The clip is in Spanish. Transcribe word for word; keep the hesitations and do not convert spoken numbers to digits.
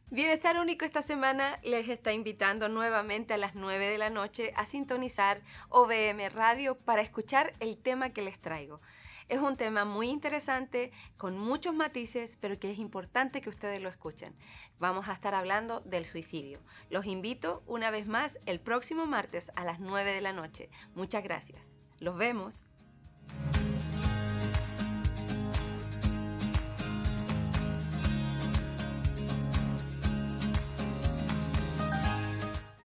Bienestar Único esta semana les está invitando nuevamente a las nueve de la noche a sintonizar O V M Radio para escuchar el tema que les traigo. Es un tema muy interesante, con muchos matices, pero que es importante que ustedes lo escuchen. Vamos a estar hablando del suicidio. Los invito una vez más el próximo martes a las nueve de la noche. Muchas gracias. Los vemos.